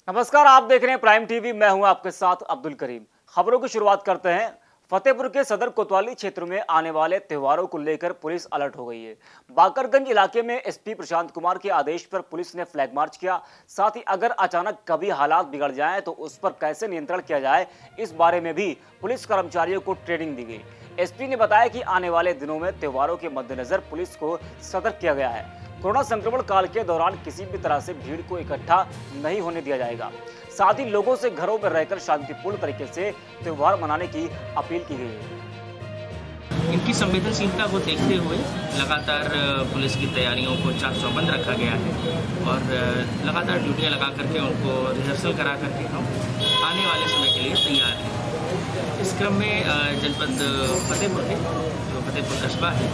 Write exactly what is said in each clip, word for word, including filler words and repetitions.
नमस्कार, आप देख रहे हैं प्राइम टीवी। मैं हूं आपके साथ अब्दुल करीम। खबरों की शुरुआत करते हैं। फतेहपुर के सदर कोतवाली क्षेत्र में आने वाले त्योहारों को लेकर पुलिस अलर्ट हो गई है। बाकरगंज इलाके में एसपी प्रशांत कुमार के आदेश पर पुलिस ने फ्लैग मार्च किया। साथ ही अगर अचानक कभी हालात बिगड़ जाएं तो उस पर कैसे नियंत्रण किया जाए, इस बारे में भी पुलिस कर्मचारियों को ट्रेनिंग दी गई। एसपी ने बताया कि आने वाले दिनों में त्योहारों के मद्देनजर पुलिस को सतर्क किया गया है। कोरोना संक्रमण काल के दौरान किसी भी तरह से भीड़ को इकट्ठा नहीं होने दिया जाएगा। साथ ही लोगों से घरों में रहकर शांतिपूर्ण तरीके से त्योहार मनाने की अपील की गई है। इनकी संवेदनशीलता को देखते हुए लगातार पुलिस की तैयारियों को चाक चौबंद रखा गया है और लगातार ड्यूटियां लगा करके उनको रिहर्सल करा करके हम आने वाले समय के लिए तैयार हैं। इस क्रम में जनपद फतेहपुर के जो फतेहपुर कस्बा है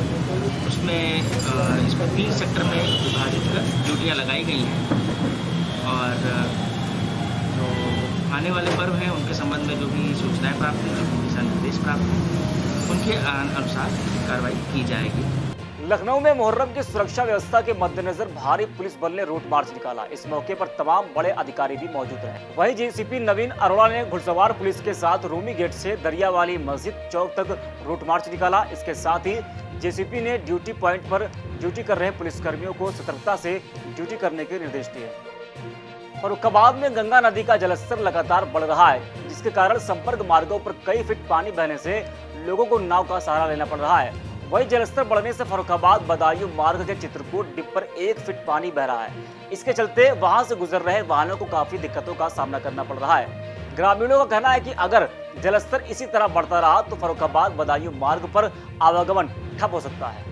उसमें इसमें तीन सेक्टर में विभाजित कर ड्यूटियाँ लगाई गई हैं और जो आने वाले पर्व हैं उनके संबंध में जो भी सूचनाएँ प्राप्त हैं, जो भी दिशा निर्देश प्राप्त हैं, उनके अनुसार कार्रवाई की जाएगी। लखनऊ में मुहर्रम की सुरक्षा व्यवस्था के मद्देनजर भारी पुलिस बल ने रूट मार्च निकाला। इस मौके पर तमाम बड़े अधिकारी भी मौजूद रहे। वहीं जेसीपी नवीन अरोड़ा ने घुड़सवार पुलिस के साथ रूमी गेट से दरियावाली मस्जिद चौक तक रूट मार्च निकाला। इसके साथ ही जेसीपी ने ड्यूटी पॉइंट पर ड्यूटी कर रहे पुलिसकर्मियों को सतर्कता से ड्यूटी करने के निर्देश दिए। फर्रुखाबाद में गंगा नदी का जलस्तर लगातार बढ़ रहा है, जिसके कारण संपर्क मार्गों पर कई फीट पानी बहने से लोगों को नाव का सहारा लेना पड़ रहा है। वहीं जलस्तर बढ़ने से फर्रुखाबाद बदायूं मार्ग के चित्रकूट डिप पर एक फीट पानी बह रहा है। इसके चलते वहां से गुजर रहे वाहनों को काफी दिक्कतों का सामना करना पड़ रहा है। ग्रामीणों का कहना है कि अगर जलस्तर इसी तरह बढ़ता रहा तो फर्रुखाबाद बदायूं मार्ग पर आवागमन ठप हो सकता है।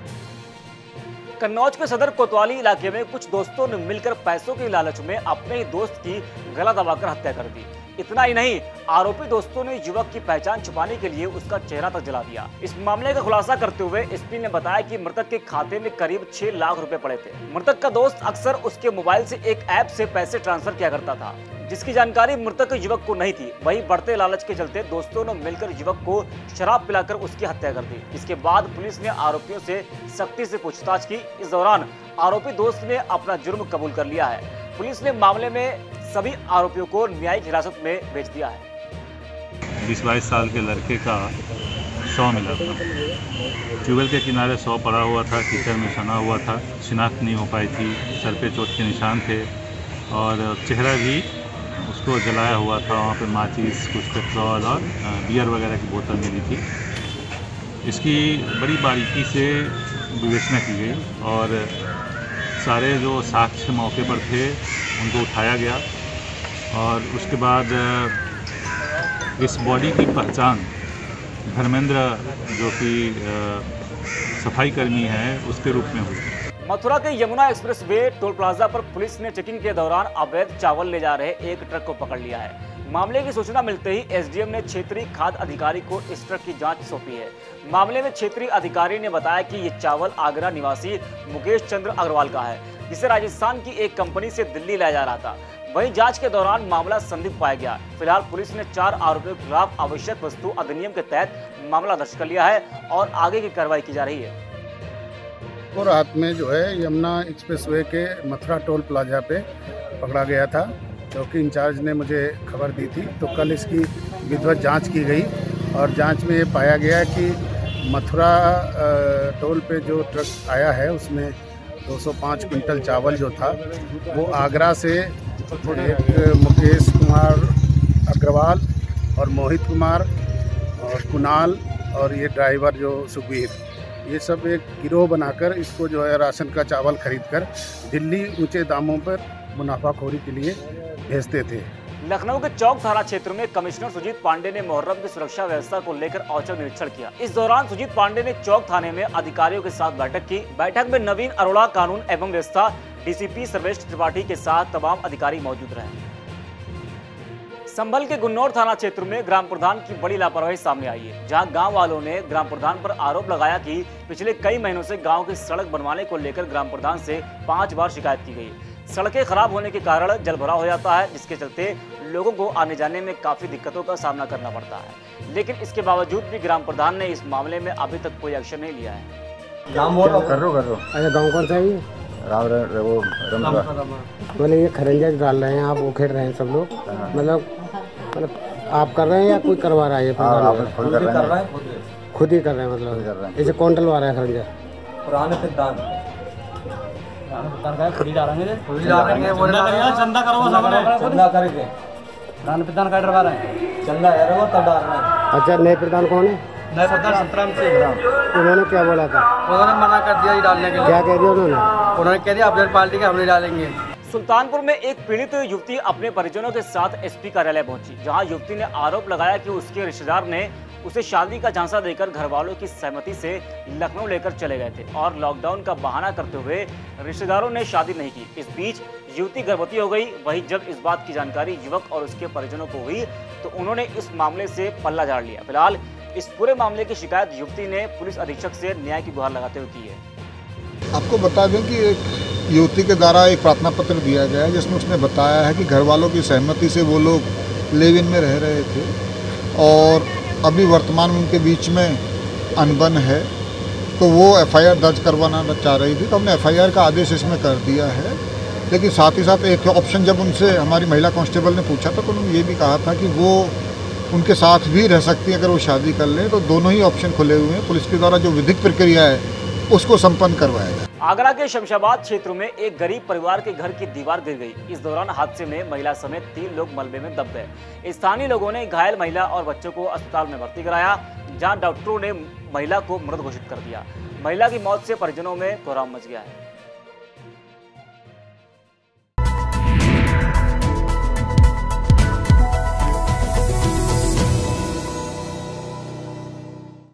कन्नौज के सदर कोतवाली इलाके में कुछ दोस्तों ने मिलकर पैसों के लालच में अपने ही दोस्त की गला दबाकर हत्या कर दी। इतना ही नहीं, आरोपी दोस्तों ने युवक की पहचान छुपाने के लिए उसका चेहरा तक जला दिया। इस मामले का खुलासा करते हुए एसपी ने बताया कि मृतक के खाते में करीब छह लाख रुपए पड़े थे। मृतक का दोस्त अक्सर उसके मोबाइल से एक ऐप से पैसे ट्रांसफर किया करता था, जिसकी जानकारी मृतक युवक को नहीं थी। वहीं बढ़ते लालच के चलते दोस्तों ने मिलकर युवक को शराब पिलाकर उसकी हत्या कर दी। इसके बाद पुलिस ने आरोपियों से सख्ती से पूछताछ की। इस दौरान आरोपी दोस्त ने अपना जुर्म कबूल कर लिया है। पुलिस ने मामले में सभी आरोपियों को न्यायिक हिरासत में भेज दिया है। बीस बाईस साल के लड़के का शव मिला था। ट्यूबवेल के किनारे शव पड़ा हुआ था, कीचड़ में सना हुआ था, शिनाख्त नहीं हो पाई थी, सर पे चोट के निशान थे और चेहरा भी उसको जलाया हुआ था। वहाँ पे माचिस, कुछ पेट्रोल और बियर वगैरह की बोतल मिली थी। इसकी बड़ी बारीकी से विवेचना की गई और सारे जो साक्ष्य मौके पर थे उनको उठाया गया और उसके बाद इस बॉडी की पहचान धर्मेंद्र, जो कि सफाई कर्मी है, उसके रूप में हुई। मथुरा के Yamuna expressway toll plaza पर पुलिस ने चेकिंग के दौरान अवैध चावल ले जा रहे एक ट्रक को पकड़ लिया है। मामले की सूचना मिलते ही एसडीएम ने क्षेत्रीय खाद्य अधिकारी को इस ट्रक की जांच सौंपी है। मामले में क्षेत्रीय अधिकारी ने बताया कि ये चावल आगरा निवासी मुकेश चंद्र अग्रवाल का है, जिसे राजस्थान की एक कंपनी से दिल्ली लाया जा रहा था। वहीं जांच के दौरान मामला संदिग्ध पाया गया। फिलहाल पुलिस ने चार आरोपियों के खिलाफ आवश्यक वस्तु अधिनियम के तहत मामला दर्ज कर लिया है और आगे की कार्रवाई की जा रही है। और रात में जो है यमुना एक्सप्रेसवे के मथुरा टोल प्लाजा पे पकड़ा गया था। चौकी इंचार्ज ने मुझे खबर दी थी, तो कल इसकी विधिवत जांच की गई और जांच में ये पाया गया कि मथुरा टोल पे जो ट्रक आया है उसमें दो सौ पाँच क्विंटल चावल जो था वो आगरा से एक मुकेश कुमार अग्रवाल और मोहित कुमार और कुणाल और ये ड्राइवर जो सुखबीर, ये सब एक गिरोह बनाकर इसको जो है राशन का चावल खरीदकर दिल्ली ऊंचे दामों पर मुनाफाखोरी के लिए भेजते थे। लखनऊ के चौक थाना क्षेत्र में कमिश्नर सुजीत पांडे ने मुहर्रम की सुरक्षा व्यवस्था को लेकर औचक निरीक्षण किया। इस दौरान सुजीत पांडे ने चौक थाने में अधिकारियों के साथ बैठक की। बैठक में नवीन अरोड़ा, कानून एवं व्यवस्था डीसीपी सर्वेश त्रिपाठी के साथ तमाम अधिकारी मौजूद रहे। संभल के गुन्नौर थाना क्षेत्र में ग्राम प्रधान की बड़ी लापरवाही सामने आई है, जहां गांव वालों ने ग्राम प्रधान पर आरोप लगाया कि पिछले कई महीनों से गांव की सड़क बनवाने को लेकर ग्राम प्रधान से पांच बार शिकायत की गई। सड़कें खराब होने के कारण जलभराव हो जाता है, जिसके चलते लोगों को आने जाने में काफी दिक्कतों का सामना करना पड़ता है। लेकिन इसके बावजूद भी ग्राम प्रधान ने इस मामले में अभी तक कोई एक्शन नहीं लिया है। गाँव कर रो कर रो अच्छा गाँव कौन सा है? राम र- वो रमरा मतलब ये खरंजा डाल रहे हैं आप, वो खेल रहे हैं सब लोग, मतलब मतलब आप कर रहे हैं या कोई करवा रहा है? ये हाँ, आप खुद कर रहे हैं, खुद ही कर रहे हैं, खुद कर मतलब रहे हैं। इसे कौन डलवा रहा है खरंजा? पुराने सिद्धांत खुद ही डालेंगे, खुद ही डालेंगे, चंदा करो, चंदा करके पुराने प्रधान का डरवा रहे हैं, चंदा है वो तब डाल रहे हैं। अच्छा, नए प्रधान कौन है? नए प्रधान सतराम सिंह, उन्होंने क्या बोला था? उन्होंने मना कर दिया ये डालने के लिए। क्या कह दिया उन्होंने? उन्होंने कह दिया अपनी पार्टी के हम नहीं डालेंगे। सुल्तानपुर में एक पीड़ित युवती अपने परिजनों के साथ एसपी कार्यालय पहुंची, जहां युवती ने आरोप लगाया कि उसके रिश्तेदार ने उसे शादी का झांसा देकर घर वालों की सहमति से लखनऊ लेकर चले गए थे और लॉकडाउन का बहाना करते हुए रिश्तेदारों ने शादी नहीं की। इस बीच युवती गर्भवती हो गई। वहीं जब इस बात की जानकारी युवक और उसके परिजनों को हुई तो उन्होंने इस मामले से पल्ला झाड़ लिया। फिलहाल इस पूरे मामले की शिकायत युवती ने पुलिस अधीक्षक से न्याय की गुहार लगाते हुए की है। आपको बता दें कि एक युवती के द्वारा एक प्रार्थना पत्र दिया गया है जिसमें उसने बताया है कि घर वालों की सहमति से वो लोग लिव इन में रह रहे थे और अभी वर्तमान में उनके बीच में अनबन है, तो वो एफआईआर दर्ज करवाना चाह रही थी। तो हमने एफआईआर का आदेश इसमें कर दिया है, लेकिन साथ ही साथ एक ऑप्शन जब उनसे हमारी महिला कांस्टेबल ने पूछा था तो उन्होंने ये भी कहा था कि वो उनके साथ भी रह सकती है अगर वो शादी कर लें। तो दोनों ही ऑप्शन खुले हुए हैं। पुलिस के द्वारा जो विधिक प्रक्रिया है उसको संपन्न करवाया जाए। आगरा के शमशाबाद क्षेत्र में एक गरीब परिवार के घर की दीवार गिर गई। इस दौरान हादसे में महिला समेत तीन लोग मलबे में दब गए। स्थानीय लोगों ने घायल महिला और बच्चों को अस्पताल में भर्ती कराया, जहां डॉक्टरों ने महिला को मृत घोषित कर दिया। महिला की मौत से परिजनों में कोहराम मच गया है।